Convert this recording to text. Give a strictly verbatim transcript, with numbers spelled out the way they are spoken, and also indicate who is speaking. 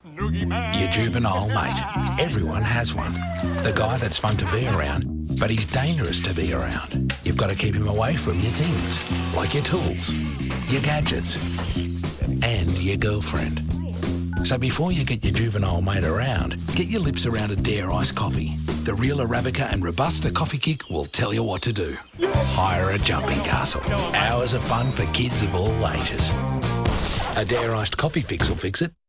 Speaker 1: Your juvenile mate. Everyone has one. The guy that's fun to be around, but he's dangerous to be around. You've got to keep him away from your things, like your tools, your gadgets, and your girlfriend. So before you get your juvenile mate around, get your lips around a Dare Iced coffee. The real Arabica and Robusta coffee kick will tell you what to do. Hire a jumping castle. Hours of fun for kids of all ages. A Dare Iced coffee fix will fix it.